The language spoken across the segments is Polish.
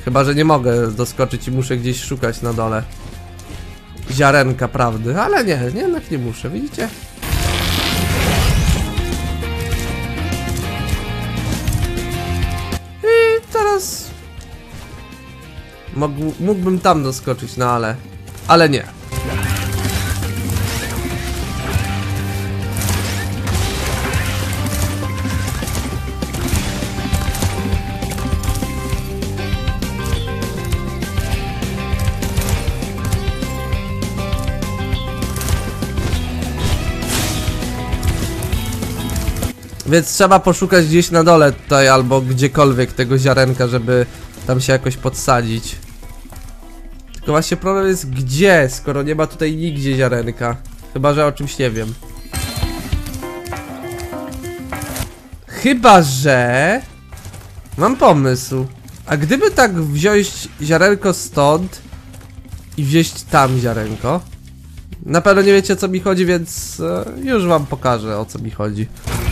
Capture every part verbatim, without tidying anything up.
Chyba, że nie mogę doskoczyć i muszę gdzieś szukać na dole ziarenka prawdy, ale nie, nie, jednak nie muszę, widzicie? I teraz Mógł, mógłbym tam doskoczyć, no ale ale nie. Więc trzeba poszukać gdzieś na dole tutaj albo gdziekolwiek tego ziarenka, żeby tam się jakoś podsadzić. Tylko właśnie problem jest gdzie, skoro nie ma tutaj nigdzie ziarenka. Chyba, że o czymś nie wiem. Chyba, że... Mam pomysł. A gdyby tak wziąć ziarenko stąd i wziąć tam ziarenko? Na pewno nie wiecie, o co mi chodzi, więc e, już wam pokażę, o co mi chodzi.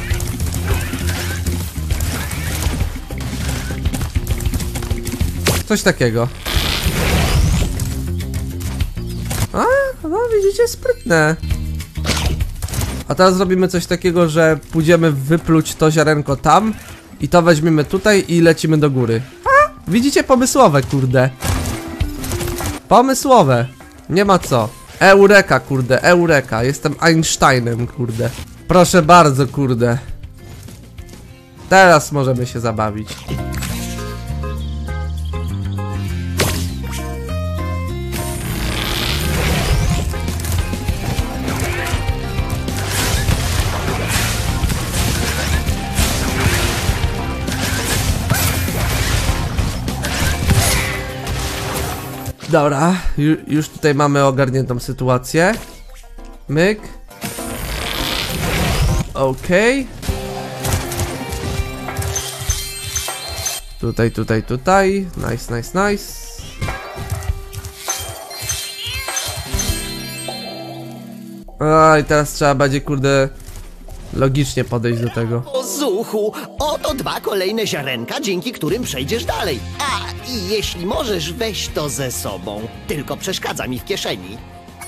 Coś takiego. A, no widzicie, sprytne. A teraz zrobimy coś takiego, że pójdziemy wypluć to ziarenko tam i to weźmiemy tutaj i lecimy do góry. A, widzicie, pomysłowe, kurde. Pomysłowe. Nie ma co. Eureka, kurde, eureka. Jestem Einsteinem, kurde. Proszę bardzo, kurde. Teraz możemy się zabawić. Dobra, ju, już tutaj mamy ogarniętą sytuację. Myk. Okej. Tutaj, tutaj, tutaj. Nice, nice, nice. A i teraz trzeba będzie, kurde, logicznie podejść do tego. O zuchu, oto dwa kolejne ziarenka, dzięki którym przejdziesz dalej. A i jeśli możesz, weź to ze sobą. Tylko przeszkadza mi w kieszeni.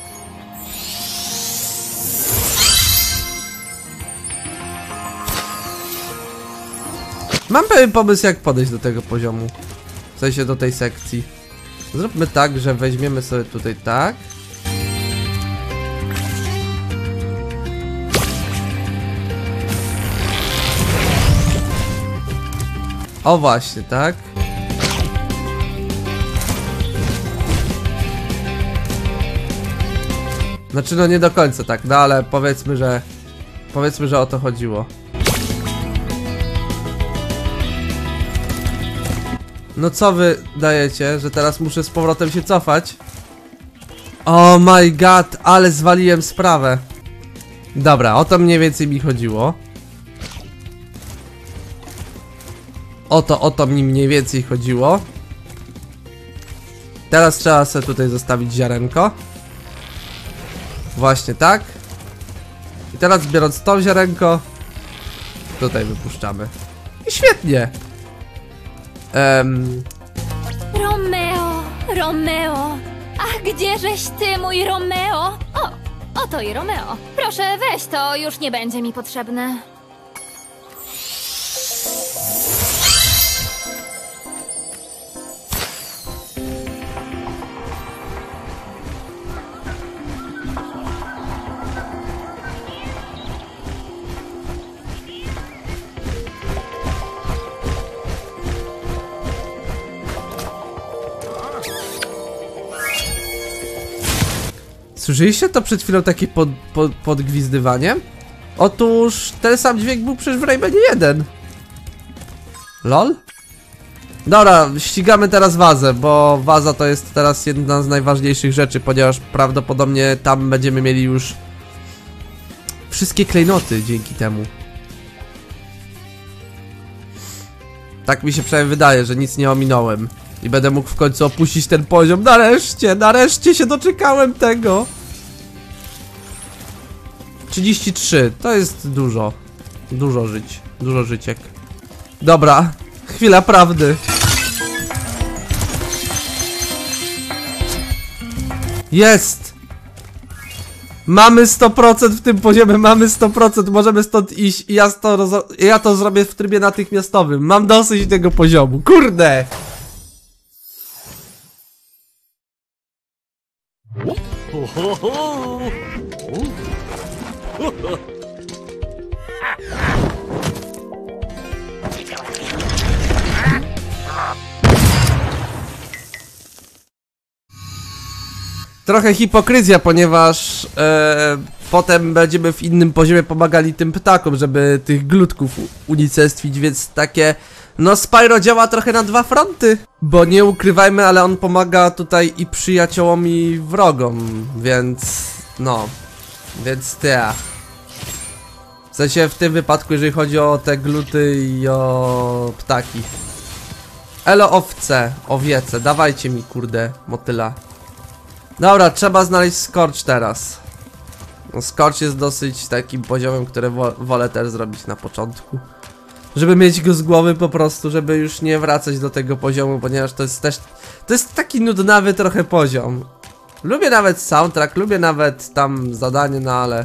Mam pewien pomysł, jak podejść do tego poziomu. W sensie do tej sekcji. Zróbmy tak, że weźmiemy sobie tutaj tak. O właśnie, tak. Znaczy no nie do końca tak, no ale powiedzmy, że powiedzmy, że o to chodziło. No co wy dajecie, że teraz muszę z powrotem się cofać? Oh my god, ale zwaliłem sprawę. Dobra, o to mniej więcej mi chodziło. O to, o to mi mniej więcej chodziło. Teraz trzeba sobie tutaj zostawić ziarenko. Właśnie tak. I teraz biorąc to ziarenko, tutaj wypuszczamy. I świetnie. Um. Romeo, Romeo. Ach, gdzieżeś ty, mój Romeo? O, oto i Romeo. Proszę, weź to, już nie będzie mi potrzebne. Słyszeliście to przed chwilą takie pod, pod, podgwizdywanie? Otóż ten sam dźwięk był przecież w Raymanie jeden. Lol? Dobra, ścigamy teraz wazę, bo waza to jest teraz jedna z najważniejszych rzeczy, ponieważ prawdopodobnie tam będziemy mieli już wszystkie klejnoty dzięki temu. Tak mi się przynajmniej wydaje, że nic nie ominąłem. I będę mógł w końcu opuścić ten poziom. Nareszcie, nareszcie się doczekałem tego. trzydzieści trzy, to jest dużo. Dużo żyć, dużo życiek. Dobra, chwila prawdy. Jest! Mamy sto procent w tym poziomie, mamy sto procent, możemy stąd iść i ja to, ja to zrobię w trybie natychmiastowym. Mam dosyć tego poziomu, kurde! Trochę hipokryzja, ponieważ e, potem będziemy w innym poziomie pomagali tym ptakom, żeby tych glutków unicestwić, więc takie... No Spyro działa trochę na dwa fronty, bo nie ukrywajmy, ale on pomaga tutaj i przyjaciołom i wrogom, więc... No, więc te. W sensie w tym wypadku, jeżeli chodzi o te gluty i o ptaki. Elo owce, owiece, dawajcie mi kurde motyla. Dobra, trzeba znaleźć Scorch teraz. No, Scorch jest dosyć takim poziomem, który wo wolę też zrobić na początku. Żeby mieć go z głowy po prostu, żeby już nie wracać do tego poziomu, ponieważ to jest też... To jest taki nudnawy trochę poziom. Lubię nawet soundtrack, lubię nawet tam zadanie, no ale...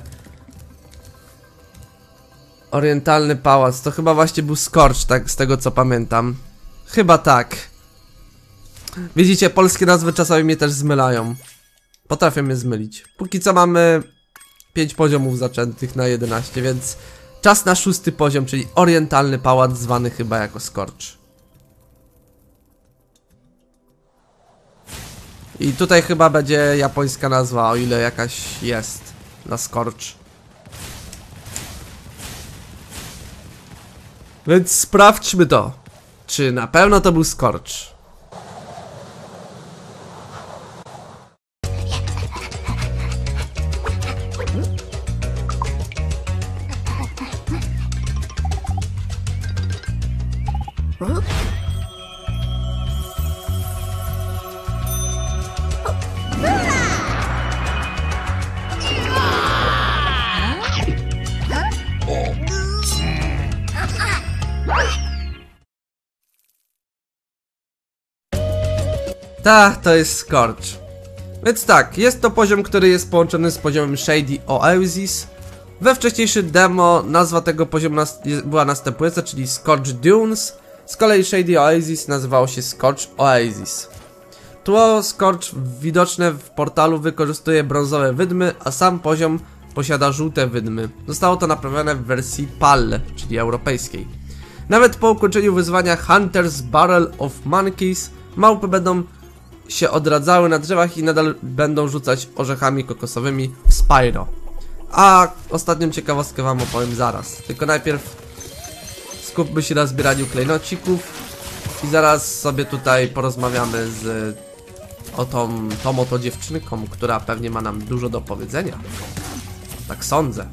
Orientalny pałac, to chyba właśnie był Scorch, tak z tego co pamiętam. Chyba tak. Widzicie, polskie nazwy czasami mnie też zmylają. Potrafię mnie zmylić. Póki co mamy pięć poziomów zaczętych na jedenaście, więc czas na szósty poziom, czyli Orientalny Pałac, zwany chyba jako Scorch. I tutaj chyba będzie japońska nazwa, o ile jakaś jest na Scorch. Więc sprawdźmy to. Czy na pewno to był Scorch? Tak, to jest Scorch. Więc tak, jest to poziom, który jest połączony z poziomem Shady Oasis. We wcześniejszym demo nazwa tego poziomu nas była następująca, czyli Scorch Dunes. Z kolei Shady Oasis nazywało się Scorch Oasis. Tło Scorch widoczne w portalu wykorzystuje brązowe wydmy, a sam poziom posiada żółte wydmy. Zostało to naprawione w wersji P A L, czyli europejskiej. Nawet po ukończeniu wyzwania Hunter's Barrel of Monkeys, małpy będą się odradzały na drzewach i nadal będą rzucać orzechami kokosowymi w Spyro. A ostatnią ciekawostkę wam opowiem zaraz. Tylko najpierw skupmy się na zbieraniu klejnocików i zaraz sobie tutaj porozmawiamy z o tą, tą oto dziewczynką, która pewnie ma nam dużo do powiedzenia. Tak sądzę.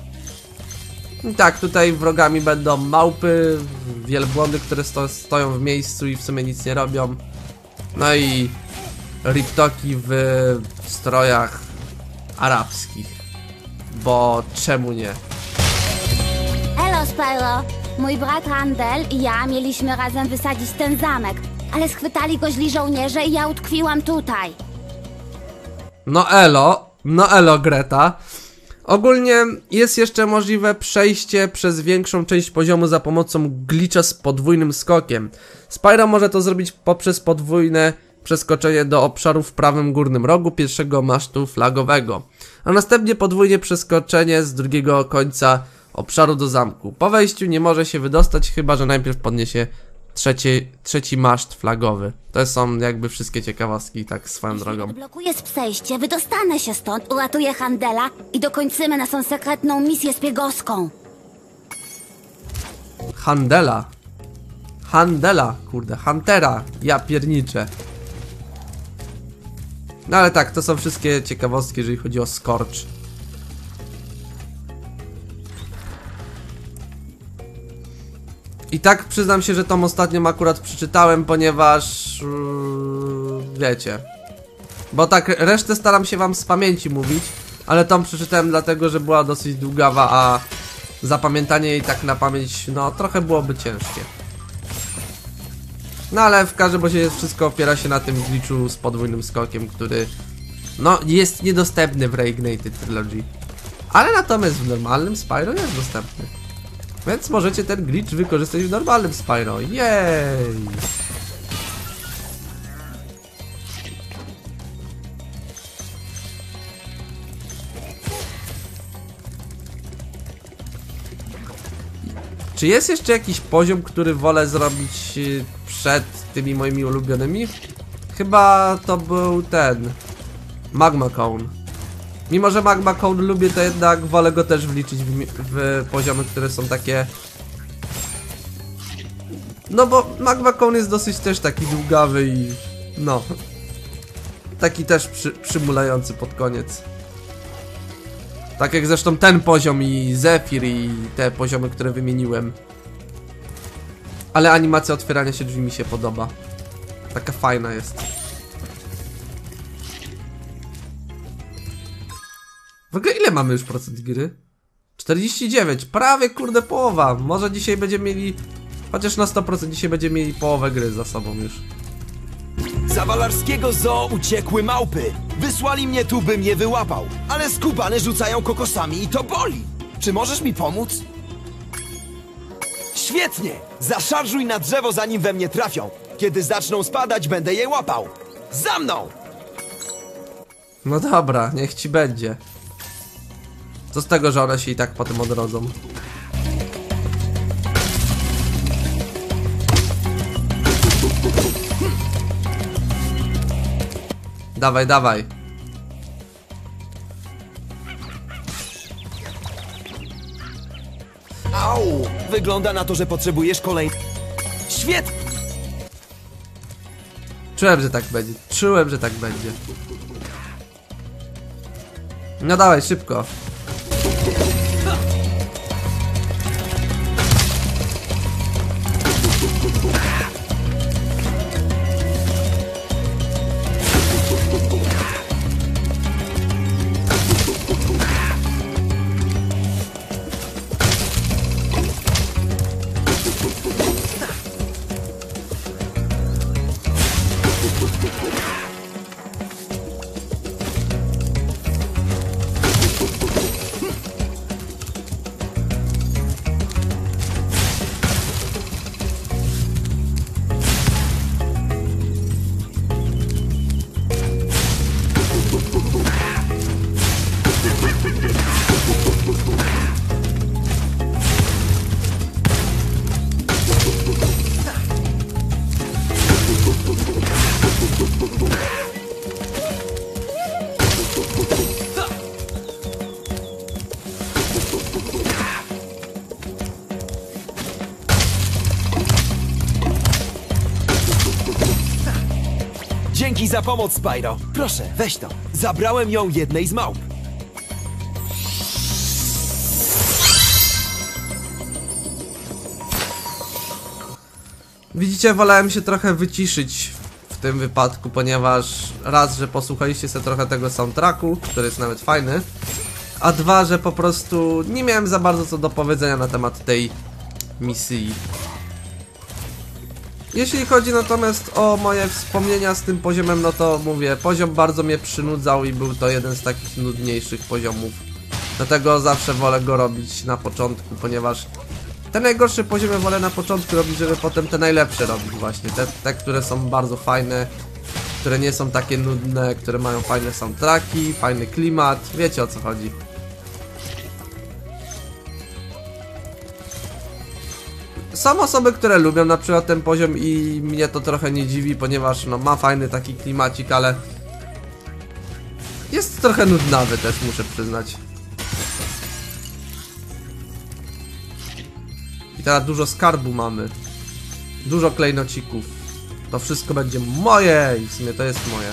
I tak, tutaj wrogami będą małpy, wielbłądy, które sto stoją w miejscu i w sumie nic nie robią. No i riptoki w strojach arabskich. Bo czemu nie? Elo Spyro, mój brat Randall i ja mieliśmy razem wysadzić ten zamek, ale schwytali go źli żołnierze i ja utkwiłam tutaj. No elo, no elo Greta. Ogólnie jest jeszcze możliwe przejście przez większą część poziomu za pomocą glitcha z podwójnym skokiem. Spyro może to zrobić poprzez podwójne przeskoczenie do obszaru w prawym górnym rogu pierwszego masztu flagowego, a następnie podwójnie przeskoczenie z drugiego końca obszaru do zamku. Po wejściu nie może się wydostać, chyba że najpierw podniesie trzeci, trzeci maszt flagowy. To są jakby wszystkie ciekawostki, tak swoją drogą. Blokuję przejście, wydostanę się stąd, uratuję Handela i dokończymy naszą sekretną misję szpiegowską. Handela. Handela, kurde, Huntera, ja pierniczę. No ale tak, to są wszystkie ciekawostki, jeżeli chodzi o Scorch. I tak przyznam się, że tą ostatnią akurat przeczytałem, ponieważ... Yy, wiecie. Bo tak resztę staram się wam z pamięci mówić, ale tą przeczytałem dlatego, że była dosyć długawa, a zapamiętanie jej tak na pamięć, no trochę byłoby ciężkie. No ale w każdym razie wszystko opiera się na tym glitchu z podwójnym skokiem, który no jest niedostępny w Reignited Trilogy. Ale natomiast w normalnym Spyro jest dostępny. Więc możecie ten glitch wykorzystać w normalnym Spyro. Jej! Czy jest jeszcze jakiś poziom, który wolę zrobić y, przed tymi moimi ulubionymi? Chyba to był ten Magma Cone. Mimo że Magma Cone lubię, to jednak wolę go też wliczyć w, w poziomy, które są takie... No bo Magma Cone jest dosyć też taki długawy i... no... Taki też przy, przymulający pod koniec. Tak jak zresztą ten poziom i Zephyr i te poziomy, które wymieniłem. Ale animacja otwierania się drzwi mi się podoba. Taka fajna jest. W ogóle ile mamy już procent gry? czterdzieści dziewięć, prawie kurde połowa. Może dzisiaj będziemy mieli... Chociaż na sto procent dzisiaj będziemy mieli połowę gry za sobą już. Z Awalarskiego zoo uciekły małpy. Wysłali mnie tu, bym je wyłapał. Ale skubany rzucają kokosami i to boli. Czy możesz mi pomóc? Świetnie! Zaszarżuj na drzewo, zanim we mnie trafią. Kiedy zaczną spadać, będę je łapał. Za mną! No dobra, niech ci będzie. Co z tego, że one się i tak potem odrodzą? Dawaj, dawaj. Au! Wygląda na to, że potrzebujesz kolej... Świetnie! Czułem, że tak będzie. Czułem, że tak będzie. No dawaj, szybko. Dzięki za pomoc, Spyro. Proszę, weź to. Zabrałem ją jednej z małp. Widzicie, wolałem się trochę wyciszyć w tym wypadku, ponieważ raz, że posłuchaliście sobie trochę tego soundtracku, który jest nawet fajny, a dwa, że po prostu nie miałem za bardzo co do powiedzenia na temat tej misji. Jeśli chodzi natomiast o moje wspomnienia z tym poziomem, no to mówię, poziom bardzo mnie przynudzał i był to jeden z takich nudniejszych poziomów. Dlatego zawsze wolę go robić na początku, ponieważ te najgorsze poziomy wolę na początku robić, żeby potem te najlepsze robić właśnie. Te, te które są bardzo fajne, które nie są takie nudne, które mają fajne soundtracki, fajny klimat, wiecie o co chodzi. Są osoby, które lubią na przykład ten poziom i mnie to trochę nie dziwi, ponieważ no ma fajny taki klimacik, ale jest trochę nudnawy też, muszę przyznać. I teraz dużo skarbu mamy. Dużo klejnocików. To wszystko będzie moje i w sumie to jest moje.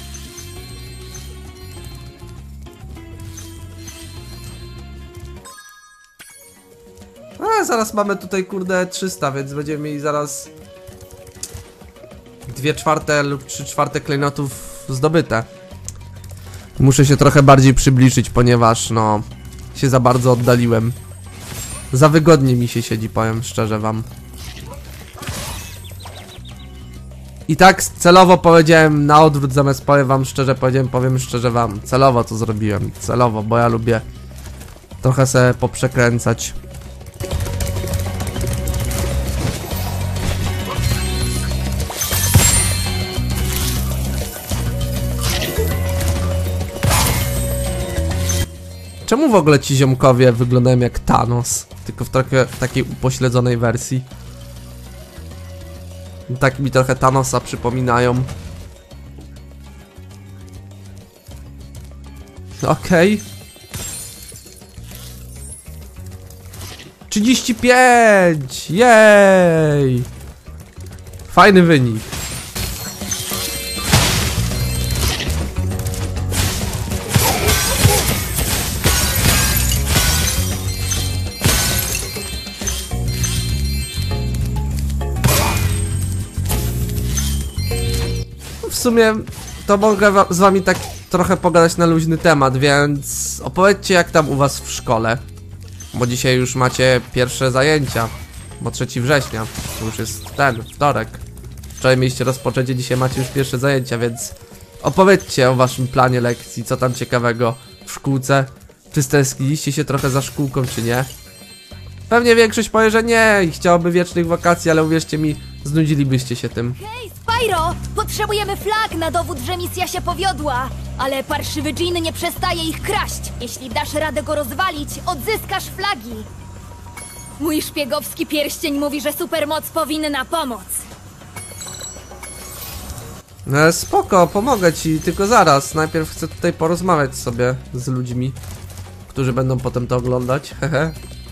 A zaraz mamy tutaj kurde trzysta, więc będziemy mieli zaraz dwie czwarte lub trzy czwarte klejnotów zdobyte. Muszę się trochę bardziej przybliżyć, ponieważ no się za bardzo oddaliłem. Za wygodnie mi się siedzi, powiem szczerze wam. I tak celowo powiedziałem na odwrót, zamiast powiem wam szczerze, powiedziałem, powiem szczerze wam. Celowo to zrobiłem, celowo, bo ja lubię trochę sobie poprzekręcać. Czemu w ogóle ci ziomkowie wyglądają jak Thanos? Tylko w, trochę, w takiej upośledzonej wersji. Tak mi trochę Thanosa przypominają. Okej. Okay. trzydzieści pięć! Jej! Fajny wynik. W sumie to mogę wa z wami tak trochę pogadać na luźny temat, więc opowiedzcie, jak tam u was w szkole. Bo dzisiaj już macie pierwsze zajęcia, bo trzeciego września, to już jest ten, wtorek. Wczoraj mieliście rozpoczęcie, dzisiaj macie już pierwsze zajęcia, więc opowiedzcie o waszym planie lekcji, co tam ciekawego w szkółce. Czy stęskniliście się trochę za szkółką, czy nie? Pewnie większość powie, że nie i chciałoby wiecznych wakacji, ale uwierzcie mi, znudzilibyście się tym. Hej, Spyro! Potrzebujemy flag na dowód, że misja się powiodła. Ale parszywy Jean nie przestaje ich kraść. Jeśli dasz radę go rozwalić, odzyskasz flagi. Mój szpiegowski pierścień mówi, że supermoc powinna pomóc. No spoko, pomogę ci, tylko zaraz. Najpierw chcę tutaj porozmawiać sobie z ludźmi, którzy będą potem to oglądać. Hehe.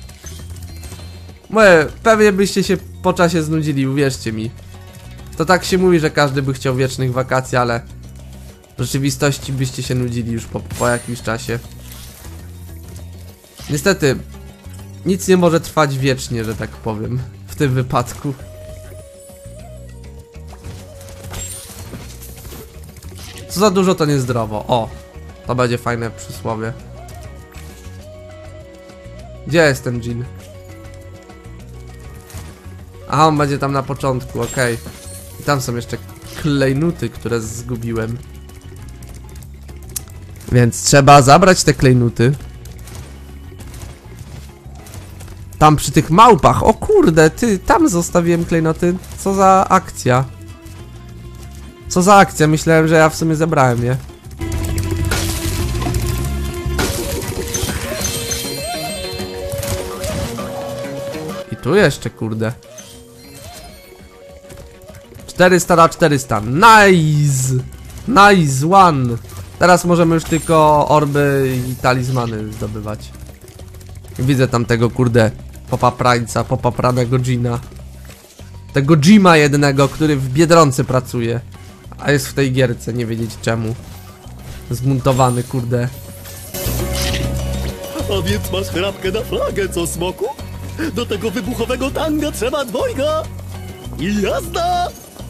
Moje, pewnie byście się po czasie znudzili, uwierzcie mi. To tak się mówi, że każdy by chciał wiecznych wakacji, ale w rzeczywistości byście się nudzili już po, po jakimś czasie. Niestety, nic nie może trwać wiecznie, że tak powiem, w tym wypadku. Co za dużo, to niezdrowo. O, to będzie fajne przysłowie. Gdzie jest ten Jean? Aha, on będzie tam na początku, okej. Okay. I tam są jeszcze klejnuty, które zgubiłem. Więc trzeba zabrać te klejnuty. Tam przy tych małpach. O kurde, ty, tam zostawiłem klejnoty. Co za akcja? Co za akcja? Myślałem, że ja w sumie zebrałem je. I tu jeszcze, kurde. czterysta na czterysta. Nice! Nice one! Teraz możemy już tylko orby i talizmany zdobywać. Widzę tam tego, kurde, popaprańca, popapranego Jeana. Tego Jima jednego, który w Biedronce pracuje. A jest w tej gierce, nie wiedzieć czemu. Zmontowany, kurde. A więc masz chrapkę na flagę, co, smoku? Do tego wybuchowego tanga trzeba dwojga! I jazda!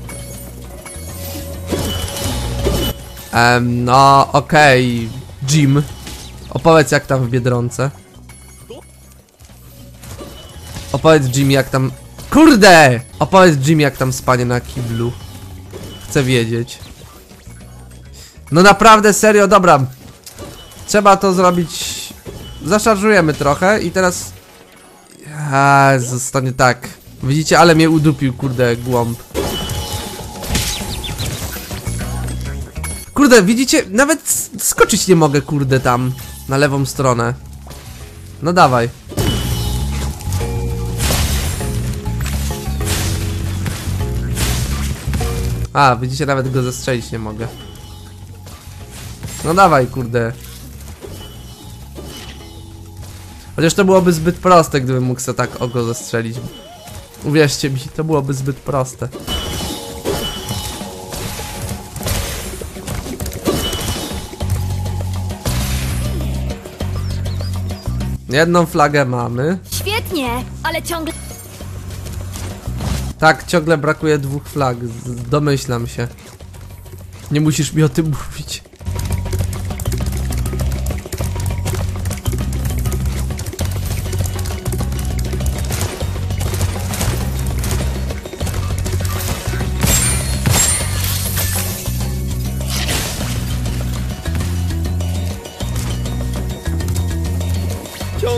Um, no, okej. Okay. Jim. Opowiedz, jak tam w Biedronce. Opowiedz, Jim, jak tam... Kurde! Opowiedz, Jim, jak tam spanie na kiblu. Chcę wiedzieć. No naprawdę, serio, dobra. Trzeba to zrobić... Zaszarżujemy trochę i teraz... A, zostanie tak. Widzicie, ale mnie udupił, kurde, głąb. Kurde, widzicie? Nawet skoczyć nie mogę, kurde, tam. Na lewą stronę. No dawaj. A, widzicie, nawet go zestrzelić nie mogę. No dawaj, kurde. Chociaż to byłoby zbyt proste, gdybym mógł sobie tak o go zestrzelić. Uwierzcie mi, to byłoby zbyt proste. Jedną flagę mamy. Świetnie, ale ciągle... Tak, ciągle brakuje dwóch flag. Domyślam się. Nie musisz mi o tym mówić.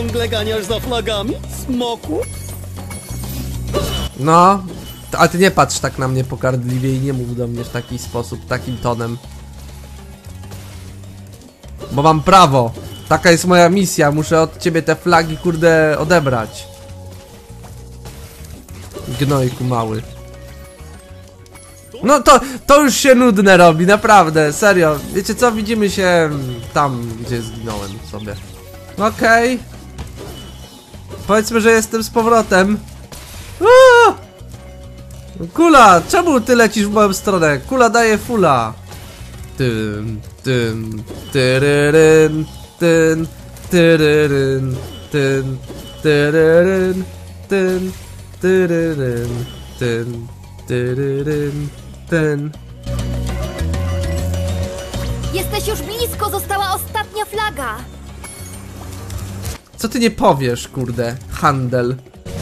ciągle ganiasz za flagami, smoku? No, a ty nie patrz tak na mnie pogardliwie i nie mów do mnie w taki sposób, takim tonem. Bo mam prawo. Taka jest moja misja, muszę od ciebie te flagi, kurde, odebrać. Gnojku mały. No to, to już się nudne robi, naprawdę, serio. Wiecie co, widzimy się tam, gdzie zginąłem sobie. Okej. Okay. Powiedzmy, że jestem z powrotem. Aaaa! Kula, czemu ty lecisz w moją stronę? Kula daje fula. Tym, tym, tyryryn, tym, tyryryn, tym, tyryryn, tym, tyryryn, tym, tyryryn, tym. Jesteś już blisko, została ostatnia flaga. Co ty nie powiesz, kurde, handel?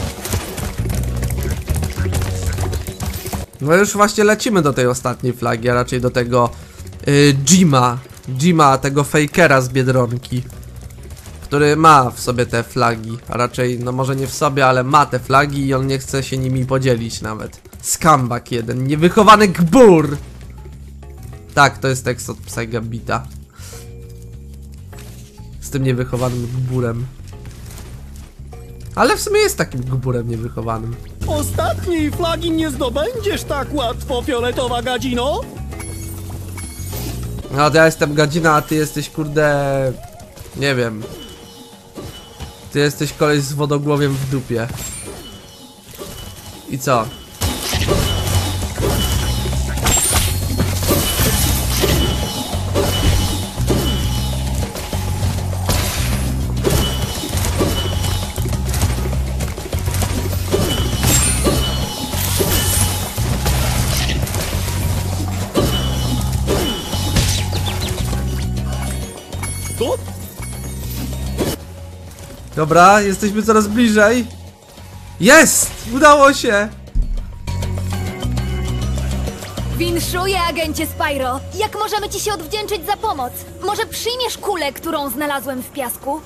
No już właśnie lecimy do tej ostatniej flagi, a raczej do tego yy, Jima, Jima, tego fakera z Biedronki, który ma w sobie te flagi, a raczej, no może nie w sobie, ale ma te flagi i on nie chce się nimi podzielić nawet. Skambak jeden, niewychowany gbur! Tak, to jest tekst od Psa Gambita. Z tym niewychowanym gburem. Ale w sumie jest takim gburem niewychowanym. Ostatniej flagi nie zdobędziesz tak łatwo, fioletowa gadzino! No to ja jestem gadzina, a ty jesteś, kurde... Nie wiem. Ty jesteś koleś z wodogłowiem w dupie. I co? To? Dobra, jesteśmy coraz bliżej. Jest! Udało się! Winszuję, agencie Spyro. Jak możemy ci się odwdzięczyć za pomoc? Może przyjmiesz kulę, którą znalazłem w piasku?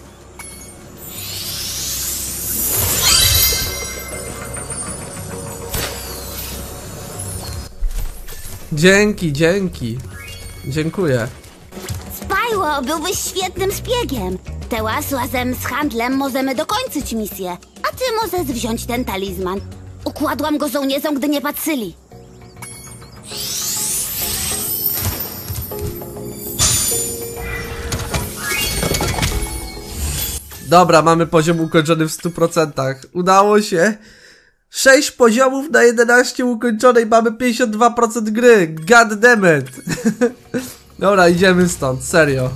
Dzięki, dzięki. Dziękuję. Spyro, byłbyś świetnym szpiegiem. Teraz razem z handlem możemy dokończyć misję. A ty możesz wziąć ten talizman. Układłam go żołnierzom, gdy nie patrzyli. Dobra, mamy poziom ukończony w stu procentach. Udało się. sześć poziomów na jedenaście ukończonej, mamy pięćdziesiąt dwa procent gry. God damn it. Dobra, idziemy stąd, serio.